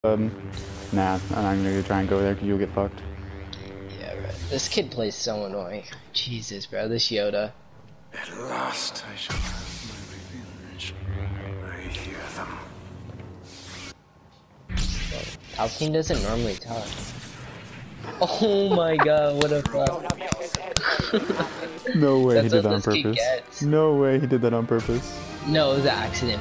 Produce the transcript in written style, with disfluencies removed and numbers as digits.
Nah, I'm not gonna try and go there because you'll get fucked. Yeah, right. This kid plays so annoying. Jesus, bro, this Yoda. At last I shall have my revenge. I hear them. Palpatine doesn't normally talk. Oh my god, what a fuck. No way he That's did what that on this kid purpose. gets. No way he did that on purpose. No, it was an accident.